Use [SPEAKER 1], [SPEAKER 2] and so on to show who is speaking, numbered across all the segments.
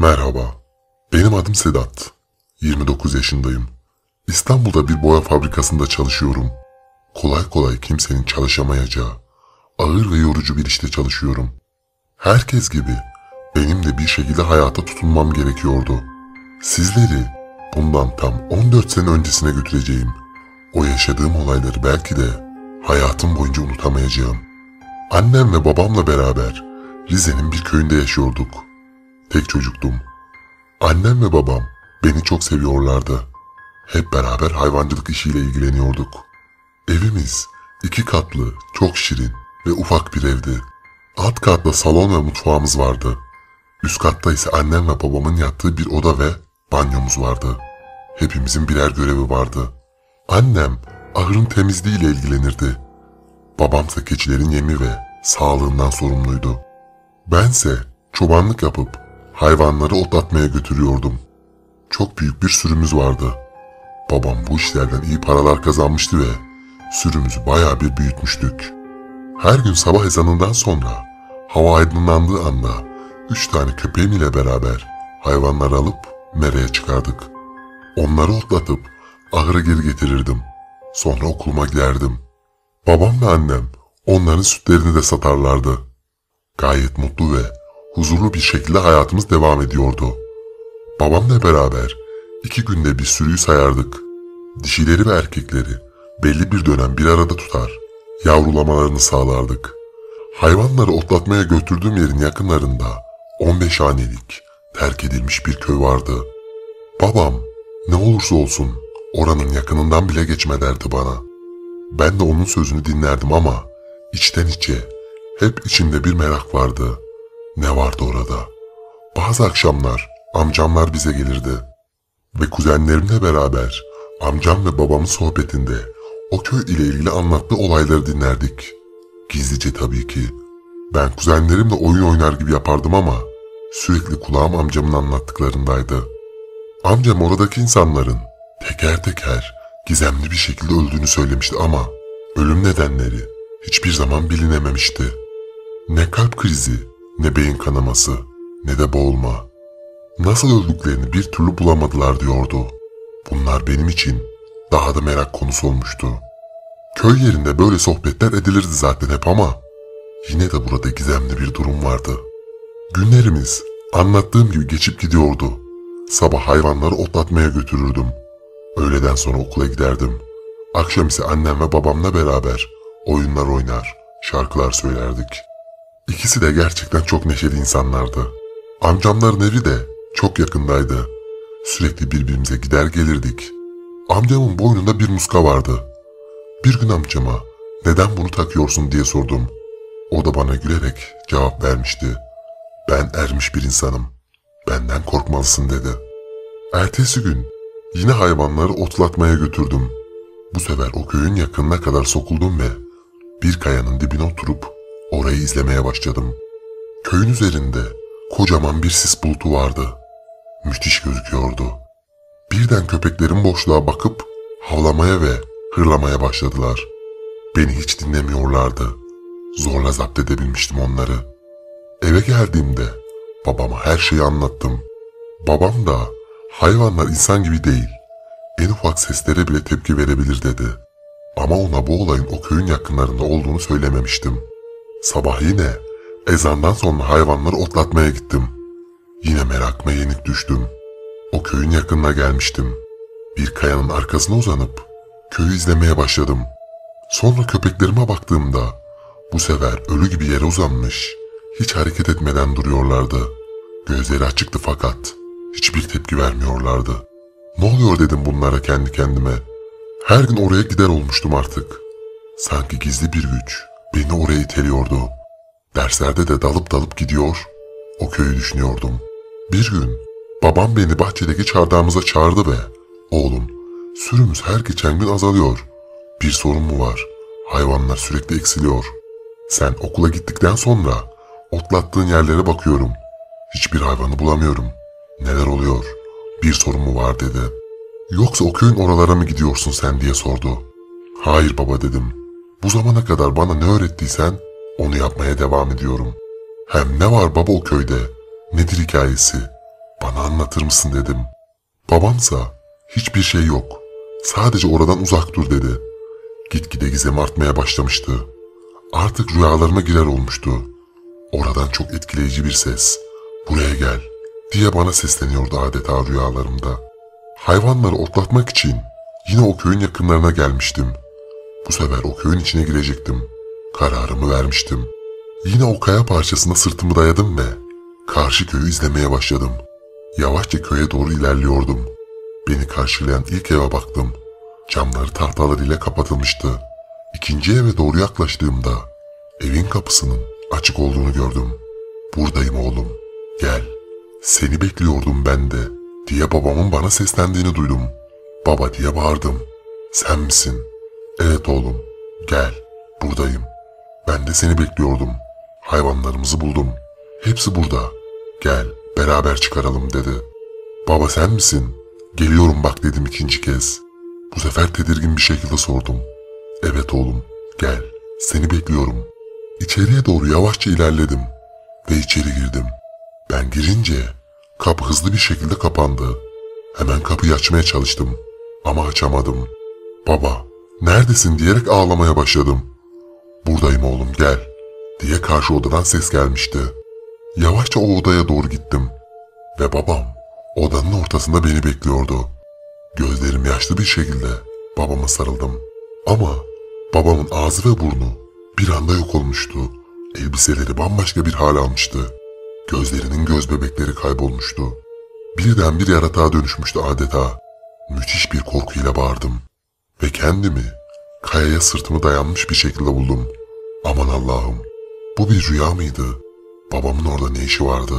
[SPEAKER 1] Merhaba, benim adım Sedat. 29 yaşındayım. İstanbul'da bir boya fabrikasında çalışıyorum. Kolay kolay kimsenin çalışamayacağı, ağır ve yorucu bir işte çalışıyorum. Herkes gibi benim de bir şekilde hayata tutunmam gerekiyordu. Sizleri bundan tam 14 sene öncesine götüreceğim. O yaşadığım olayları belki de hayatım boyunca unutamayacağım. Annem ve babamla beraber Rize'nin bir köyünde yaşıyorduk. Tek çocuktum. Annem ve babam beni çok seviyorlardı. Hep beraber hayvancılık işiyle ilgileniyorduk. Evimiz 2 katlı, çok şirin ve ufak bir evdi. Alt katta salon ve mutfağımız vardı. Üst katta ise annem ve babamın yattığı bir oda ve banyomuz vardı. Hepimizin birer görevi vardı. Annem ahırın temizliğiyle ilgilenirdi. Babamsa keçilerin yemi ve sağlığından sorumluydu. Bense çobanlık yapıp hayvanları otlatmaya götürüyordum. Çok büyük bir sürümüz vardı. Babam bu işlerden iyi paralar kazanmıştı ve sürümüzü bayağı bir büyütmüştük. Her gün sabah ezanından sonra hava aydınlandığı anda 3 tane köpeğim ile beraber hayvanları alıp meraya çıkardık. Onları otlatıp ahıra geri getirirdim. Sonra okuluma giderdim. Babam ve annem onların sütlerini de satarlardı. Gayet mutlu ve huzurlu bir şekilde hayatımız devam ediyordu. Babamla beraber 2 günde bir sürüyü sayardık. Dişileri ve erkekleri belli bir dönem bir arada tutar, yavrulamalarını sağlardık. Hayvanları otlatmaya götürdüğüm yerin yakınlarında 15 hanelik terk edilmiş bir köy vardı. Babam ne olursa olsun oranın yakınından bile geçme derdi bana. Ben de onun sözünü dinlerdim ama içten içe hep içimde bir merak vardı. Ne vardı orada? Bazı akşamlar amcamlar bize gelirdi ve kuzenlerimle beraber amcam ve babamın sohbetinde o köy ile ilgili anlattığı olayları dinlerdik. Gizlice tabii ki. Ben kuzenlerimle oyun oynar gibi yapardım ama sürekli kulağım amcamın anlattıklarındaydı. Amcam oradaki insanların teker teker gizemli bir şekilde öldüğünü söylemişti ama ölüm nedenleri hiçbir zaman bilinememişti. Ne kalp krizi, ne beyin kanaması, ne de boğulma. Nasıl öldüklerini bir türlü bulamadılar diyordu. Bunlar benim için daha da merak konusu olmuştu. Köy yerinde böyle sohbetler edilirdi zaten hep ama yine de burada gizemli bir durum vardı. Günlerimiz anlattığım gibi geçip gidiyordu. Sabah hayvanları otlatmaya götürürdüm. Öğleden sonra okula giderdim. Akşam ise annem ve babamla beraber oyunlar oynar, şarkılar söylerdik. İkisi de gerçekten çok neşeli insanlardı. Amcamların evi de çok yakındaydı. Sürekli birbirimize gider gelirdik. Amcamın boynunda bir muska vardı. Bir gün amcama neden bunu takıyorsun diye sordum. O da bana gülerek cevap vermişti. Ben ermiş bir insanım. Benden korkmalısın dedi. Ertesi gün yine hayvanları otlatmaya götürdüm. Bu sefer o köyün yakınına kadar sokuldum ve bir kayanın dibine oturup orayı izlemeye başladım. Köyün üzerinde kocaman bir sis bulutu vardı. Müthiş gözüküyordu. Birden köpeklerin boşluğa bakıp havlamaya ve hırlamaya başladılar. Beni hiç dinlemiyorlardı. Zorla zapt edebilmiştim onları. Eve geldiğimde babama her şeyi anlattım. Babam da hayvanlar insan gibi değil, en ufak seslere bile tepki verebilir dedi. Ama ona bu olayın o köyün yakınlarında olduğunu söylememiştim. Sabah yine ezandan sonra hayvanları otlatmaya gittim. Yine merakıma yenik düştüm. O köyün yakınına gelmiştim. Bir kayanın arkasına uzanıp köyü izlemeye başladım. Sonra köpeklerime baktığımda bu sefer ölü gibi yere uzanmış, hiç hareket etmeden duruyorlardı. Gözleri açıktı fakat hiçbir tepki vermiyorlardı. Ne oluyor dedim bunlara kendi kendime. Her gün oraya gider olmuştum artık. Sanki gizli bir güç beni oraya iteliyordu. Derslerde de dalıp dalıp gidiyor, o köyü düşünüyordum. Bir gün babam beni bahçedeki çardağımıza çağırdı ve "Oğlum, sürümüz her geçen gün azalıyor. Bir sorun mu var? Hayvanlar sürekli eksiliyor. Sen okula gittikten sonra otlattığın yerlere bakıyorum. Hiçbir hayvanı bulamıyorum. Neler oluyor? Bir sorun mu var?" dedi. "Yoksa o köyün oralara mı gidiyorsun sen?" diye sordu. "Hayır baba," dedim. "Bu zamana kadar bana ne öğrettiysen onu yapmaya devam ediyorum." "Hem ne var baba o köyde? Nedir hikayesi? Bana anlatır mısın dedim. Babamsa hiçbir şey yok. Sadece oradan uzak dur dedi. Gitgide gizem artmaya başlamıştı. Artık rüyalarıma girer olmuştu. Oradan çok etkileyici bir ses, buraya gel diye bana sesleniyordu adeta rüyalarımda. Hayvanları otlatmak için yine o köyün yakınlarına gelmiştim. Bu sefer o köyün içine girecektim. Kararımı vermiştim. Yine o kaya parçasına sırtımı dayadım ve karşı köyü izlemeye başladım. Yavaşça köye doğru ilerliyordum. Beni karşılayan ilk eve baktım. Camları tahtalarıyla kapatılmıştı. İkinci eve doğru yaklaştığımda evin kapısının açık olduğunu gördüm. Buradayım oğlum, gel. Seni bekliyordum ben de diye babamın bana seslendiğini duydum. Baba diye bağırdım. Sen misin? Evet oğlum, gel. Buradayım. Ben de seni bekliyordum. Hayvanlarımızı buldum. Hepsi burada. Gel, beraber çıkaralım dedi. Baba sen misin? Geliyorum bak dedim ikinci kez. Bu sefer tedirgin bir şekilde sordum. Evet oğlum, gel. Seni bekliyorum. İçeriye doğru yavaşça ilerledim ve içeri girdim. Ben girince kapı hızlı bir şekilde kapandı. Hemen kapıyı açmaya çalıştım ama açamadım. Baba, neredesin diyerek ağlamaya başladım. Buradayım oğlum gel diye karşı odadan ses gelmişti. Yavaşça o odaya doğru gittim ve babam odanın ortasında beni bekliyordu. Gözlerim yaşlı bir şekilde babama sarıldım. Ama babamın ağzı ve burnu bir anda yok olmuştu. Elbiseleri bambaşka bir hal almıştı. Gözlerinin göz bebekleri kaybolmuştu. Birden bir yaratığa dönüşmüştü adeta. Müthiş bir korkuyla bağırdım. Ve kendimi kayaya sırtımı dayanmış bir şekilde buldum. Aman Allah'ım, bu bir rüya mıydı? Babamın orada ne işi vardı?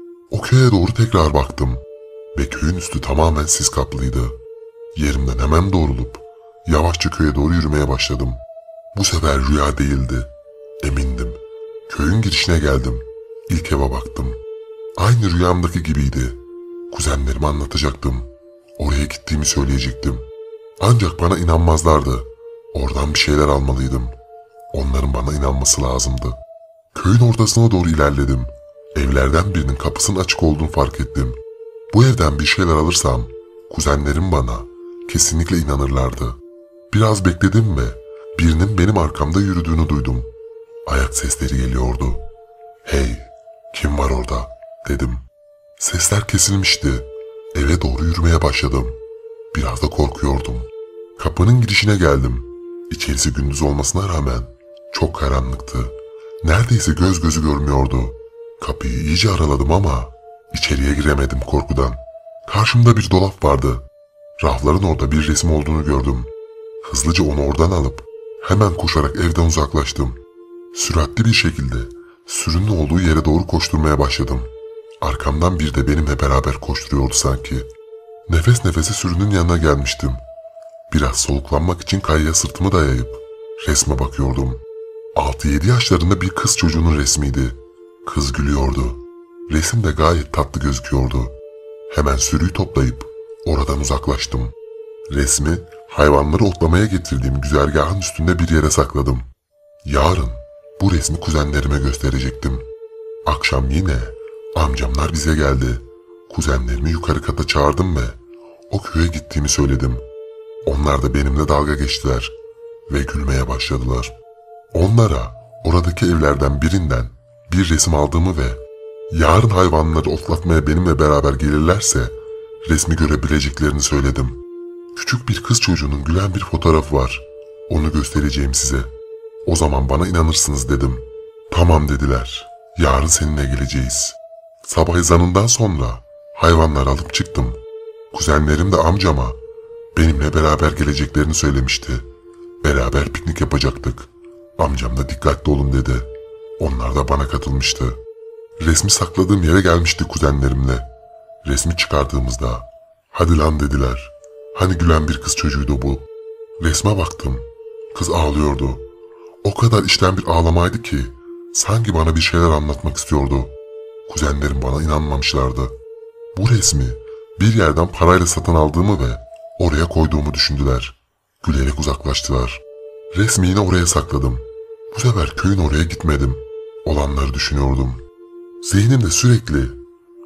[SPEAKER 1] O köye doğru tekrar baktım. Ve köyün üstü tamamen sis kaplıydı. Yerimden hemen doğrulup yavaşça köye doğru yürümeye başladım. Bu sefer rüya değildi. Emindim. Köyün girişine geldim. İlk eve baktım. Aynı rüyamdaki gibiydi. Kuzenlerime anlatacaktım. Oraya gittiğimi söyleyecektim. Ancak bana inanmazlardı. Oradan bir şeyler almalıydım. Onların bana inanması lazımdı. Köyün ortasına doğru ilerledim. Evlerden birinin kapısının açık olduğunu fark ettim. Bu evden bir şeyler alırsam kuzenlerim bana kesinlikle inanırlardı. Biraz bekledim ve birinin benim arkamda yürüdüğünü duydum. Ayak sesleri geliyordu. Hey, kim var orada dedim. Sesler kesilmişti. Eve doğru yürümeye başladım. Biraz da korkuyordum. Kapının girişine geldim. İçerisi gündüz olmasına rağmen çok karanlıktı. Neredeyse göz gözü görmüyordu. Kapıyı iyice araladım ama içeriye giremedim korkudan. Karşımda bir dolap vardı. Rafların orada bir resim olduğunu gördüm. Hızlıca onu oradan alıp hemen koşarak evden uzaklaştım. Süratli bir şekilde sürünün olduğu yere doğru koşturmaya başladım. Arkamdan bir de benimle beraber koşturuyordu sanki. Nefes nefese sürünün yanına gelmiştim. Biraz soluklanmak için kayaya sırtımı dayayıp resme bakıyordum. 6-7 yaşlarında bir kız çocuğunun resmiydi. Kız gülüyordu. Resim de gayet tatlı gözüküyordu. Hemen sürüyü toplayıp oradan uzaklaştım. Resmi hayvanları otlamaya getirdiğim güzergahın üstünde bir yere sakladım. Yarın bu resmi kuzenlerime gösterecektim. Akşam yine amcamlar bize geldi. Kuzenlerimi yukarı kata çağırdım ve o köye gittiğimi söyledim. Onlar da benimle dalga geçtiler ve gülmeye başladılar. Onlara oradaki evlerden birinden bir resim aldığımı ve yarın hayvanları otlatmaya benimle beraber gelirlerse resmi görebileceklerini söyledim. Küçük bir kız çocuğunun gülen bir fotoğrafı var. Onu göstereceğim size. O zaman bana inanırsınız dedim. Tamam dediler. Yarın seninle geleceğiz. Sabah ezanından sonra hayvanları alıp çıktım. Kuzenlerim de amcama benimle beraber geleceklerini söylemişti. Beraber piknik yapacaktık. Amcam da dikkatli olun dedi. Onlar da bana katılmıştı. Resmi sakladığım yere gelmişti kuzenlerimle. Resmi çıkardığımızda hadi lan dediler. Hani gülen bir kız çocuğuydu bu. Resme baktım. Kız ağlıyordu. O kadar içten bir ağlamaydı ki sanki bana bir şeyler anlatmak istiyordu. Kuzenlerim bana inanmamışlardı. Bu resmi bir yerden parayla satın aldığımı ve oraya koyduğumu düşündüler. Gülerek uzaklaştılar. Resmi yine oraya sakladım. Bu sefer köyün oraya gitmedim. Olanları düşünüyordum. Zihnimde sürekli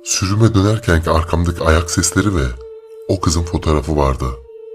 [SPEAKER 1] Sürüme dönerkenki arkamdaki ayak sesleri ve o kızın fotoğrafı vardı.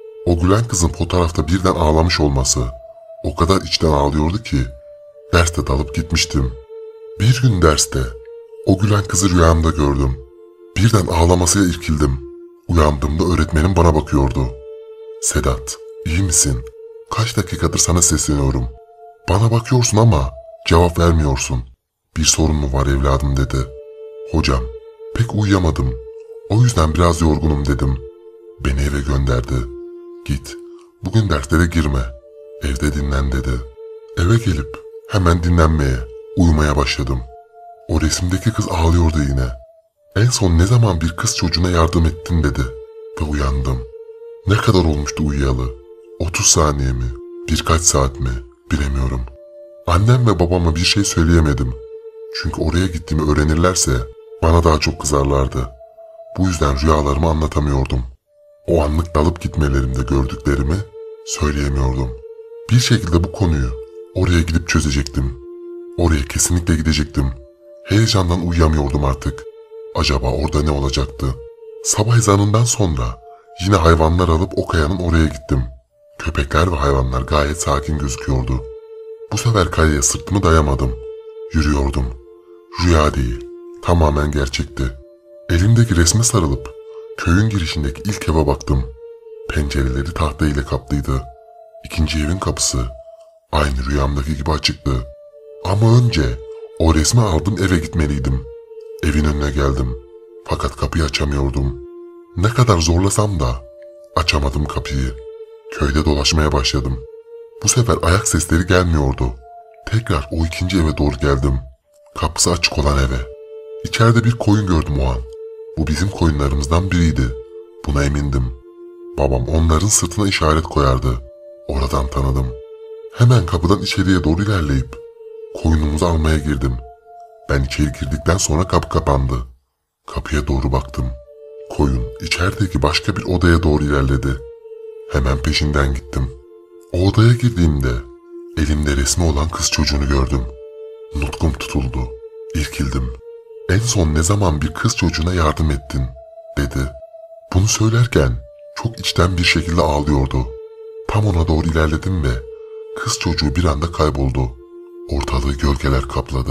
[SPEAKER 1] O gülen kızın fotoğrafta birden ağlamış olması o kadar içten ağlıyordu ki derste dalıp gitmiştim. Bir gün derste o gülen kızı rüyamda gördüm. Birden ağlamasıyla irkildim. Uyandığımda öğretmenim bana bakıyordu. "Sedat, iyi misin? Kaç dakikadır sana sesleniyorum. Bana bakıyorsun ama cevap vermiyorsun. Bir sorun mu var evladım?" dedi. "Hocam, pek uyuyamadım. O yüzden biraz yorgunum," dedim. Beni eve gönderdi. "Git, bugün derslere girme. Evde dinlen," dedi. Eve gelip hemen dinlenmeye, uyumaya başladım. O resimdeki kız ağlıyordu yine. "En son ne zaman bir kız çocuğuna yardım ettin?" dedi ve uyandım. Ne kadar olmuştu uyuyalı? 30 saniye mi? Birkaç saat mi? Bilemiyorum. Annem ve babama bir şey söyleyemedim. Çünkü oraya gittiğimi öğrenirlerse bana daha çok kızarlardı. Bu yüzden rüyalarımı anlatamıyordum. O anlık dalıp gitmelerimde gördüklerimi söyleyemiyordum. Bir şekilde bu konuyu oraya gidip çözecektim. Oraya kesinlikle gidecektim. Heyecandan uyuyamıyordum artık. Acaba orada ne olacaktı? Sabah ezanından sonra yine hayvanlar alıp o kayanın oraya gittim. Köpekler ve hayvanlar gayet sakin gözüküyordu. Bu sefer kayaya sırtımı dayamadım. Yürüyordum. Rüya değil, tamamen gerçekti. Elimdeki resme sarılıp köyün girişindeki ilk eve baktım. Pencereleri tahta ile kaplıydı. İkinci evin kapısı aynı rüyamdaki gibi açıktı. Ama önce o resmi aldım, eve gitmeliydim. Evin önüne geldim. Fakat kapıyı açamıyordum. Ne kadar zorlasam da açamadım kapıyı. Köyde dolaşmaya başladım. Bu sefer ayak sesleri gelmiyordu. Tekrar o ikinci eve doğru geldim. Kapısı açık olan eve. İçeride bir koyun gördüm o an. Bu bizim koyunlarımızdan biriydi. Buna emindim. Babam onların sırtına işaret koyardı. Oradan tanıdım. Hemen kapıdan içeriye doğru ilerleyip koyunumuzu almaya girdim. Ben içeri girdikten sonra kapı kapandı. Kapıya doğru baktım. Koyun içerideki başka bir odaya doğru ilerledi. Hemen peşinden gittim. O odaya girdiğimde elimde resmi olan kız çocuğunu gördüm. Nutkum tutuldu. İrkildim. "En son ne zaman bir kız çocuğuna yardım ettin?" dedi. Bunu söylerken çok içten bir şekilde ağlıyordu. Tam ona doğru ilerledim ve kız çocuğu bir anda kayboldu. Ortalığı gölgeler kapladı.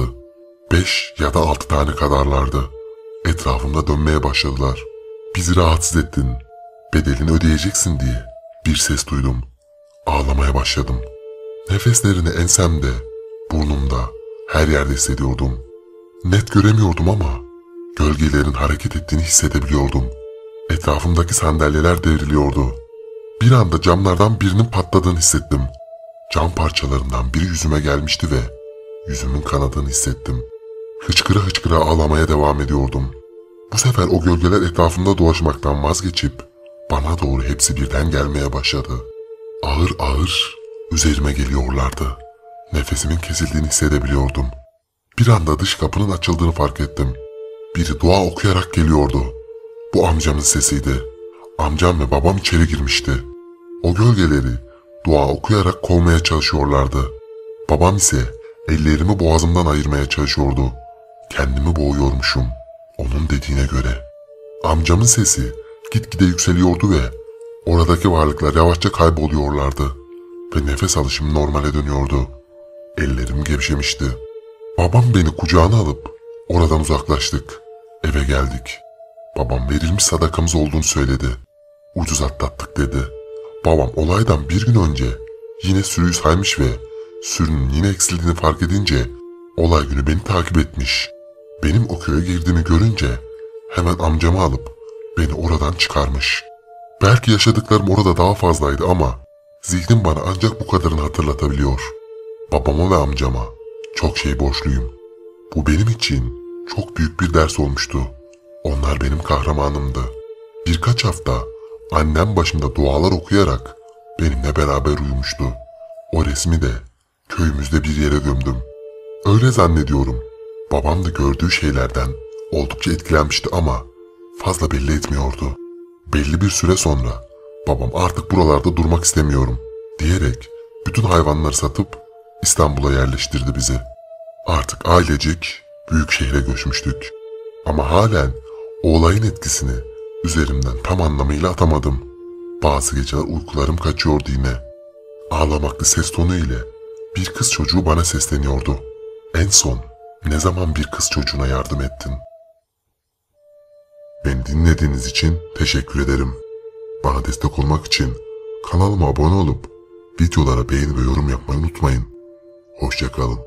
[SPEAKER 1] 5 ya da 6 tane kadarlardı. Etrafımda dönmeye başladılar. "Bizi rahatsız ettin. Bedelini ödeyeceksin," diye bir ses duydum. Ağlamaya başladım. Nefeslerini ensemde, burnumda, her yerde hissediyordum. Net göremiyordum ama gölgelerin hareket ettiğini hissedebiliyordum. Etrafımdaki sandalyeler devriliyordu. Bir anda camlardan birinin patladığını hissettim. Cam parçalarından biri yüzüme gelmişti ve yüzümün kanadığını hissettim. Hıçkıra hıçkıra ağlamaya devam ediyordum. Bu sefer o gölgeler etrafımda dolaşmaktan vazgeçip bana doğru hepsi birden gelmeye başladı. Ağır ağır üzerime geliyorlardı. Nefesimin kesildiğini hissedebiliyordum. Bir anda dış kapının açıldığını fark ettim. Biri dua okuyarak geliyordu. Bu amcamın sesiydi. Amcam ve babam içeri girmişti. O gölgeleri dua okuyarak kovmaya çalışıyorlardı. Babam ise ellerimi boğazımdan ayırmaya çalışıyordu. Kendimi boğuyormuşum, onun dediğine göre. Amcamın sesi gitgide yükseliyordu ve oradaki varlıklar yavaşça kayboluyorlardı. Ve nefes alışım normale dönüyordu. Ellerim gevşemişti. Babam beni kucağına alıp oradan uzaklaştık. Eve geldik. Babam verilmiş sadakamız olduğunu söyledi. "Ucuz atlattık," dedi. Babam olaydan bir gün önce yine sürüyü saymış ve sürünün yine eksildiğini fark edince olay günü beni takip etmiş. Benim o köye girdiğimi görünce hemen amcamı alıp beni oradan çıkarmış. Belki yaşadıklarım orada daha fazlaydı ama zihnim bana ancak bu kadarını hatırlatabiliyor. Babama ve amcama çok şey borçluyum. Bu benim için çok büyük bir ders olmuştu. Onlar benim kahramanımdı. Birkaç hafta annem başımda dualar okuyarak benimle beraber uyumuştu. O resmi de köyümüzde bir yere gömdüm. Öyle zannediyorum. Babam da gördüğü şeylerden oldukça etkilenmişti ama fazla belli etmiyordu. Belli bir süre sonra babam "Artık buralarda durmak istemiyorum," diyerek bütün hayvanları satıp İstanbul'a yerleştirdi bizi. Artık ailecek büyük şehre göçmüştük. Ama halen O olayın etkisini üzerimden tam anlamıyla atamadım. Bazı geceler uykularım kaçıyordu yine. Ağlamaklı ses tonu ile bir kız çocuğu bana sesleniyordu. En son ne zaman bir kız çocuğuna yardım ettin? Beni dinlediğiniz için teşekkür ederim. Bana destek olmak için kanalıma abone olup videolara beğeni ve yorum yapmayı unutmayın. Hoşça kalın.